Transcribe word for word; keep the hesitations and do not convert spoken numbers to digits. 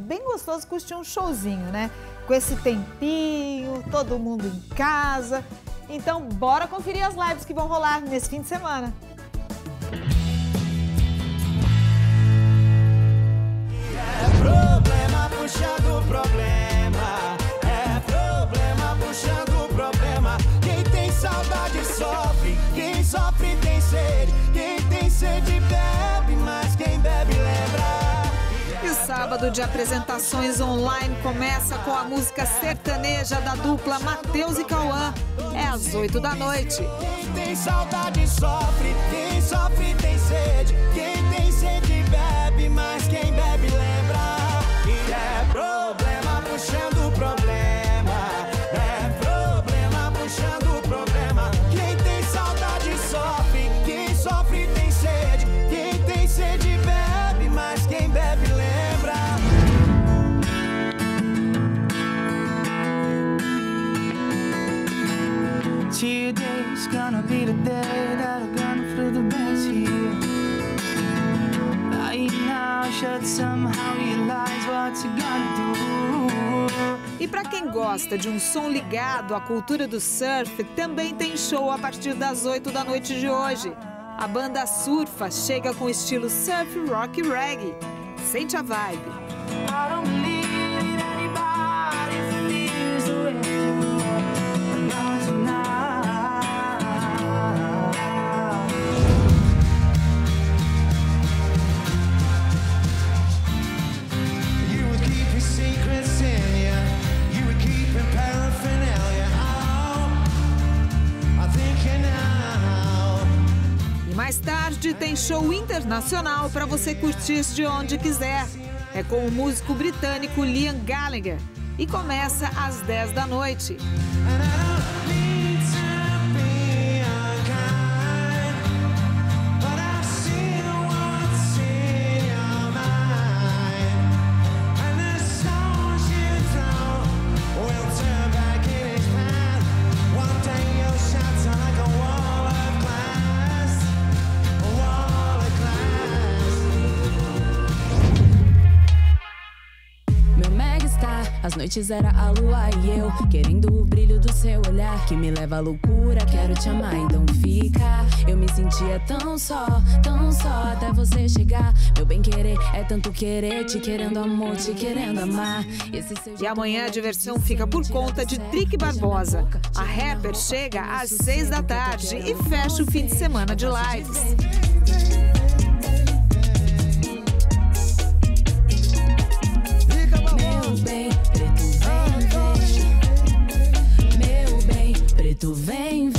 bem gostoso curtir um showzinho, né? Com esse tempinho, todo mundo em casa. Então, bora conferir as lives que vão rolar nesse fim de semana. É problema puxando problema, é problema puxando problema. Quem tem saudade sofre, quem sofre tem sede, quem tem sede bebe, mas quem bebe lembra. E o sábado de apresentações online começa com a música sertaneja da dupla Matheus e Cauã. É às oito da noite. Quem tem saudade sofre, quem sofre tem sede, quem tem sede bebe, mas quem bebe lembra. E é problema puxando problema, é problema puxando problema. Quem tem saudade sofre, quem sofre tem sede, quem tem sede bebe, mas quem bebe lembra. Today's gonna be the day that I'm gonna feel the best here. I now should somehow realize what you gotta do. E para quem gosta de um som ligado à cultura do surf, também tem show a partir das oito da noite de hoje. A banda Surfa chega com estilo surf, rock e reggae. Sente a vibe. I don't believe anybody feels the way you do. Not tonight. You were keeping secrets in you. You were keeping paraphernalia. Oh, I think you know. E mais tarde tem show internacional para você curtir de onde quiser. É com o músico britânico Liam Gallagher e começa às dez da noite. As noites era a lua e eu, querendo o brilho do seu olhar, que me leva à loucura, quero te amar, então fica. Eu me sentia tão só, tão só, até você chegar. Meu bem querer é tanto querer, te querendo amor, te querendo amar. Esse seu E amanhã a diversão fica por conta de Trick Barbosa. A rapper chega às seis da tarde e fecha o fim de semana de lives. Tu vem,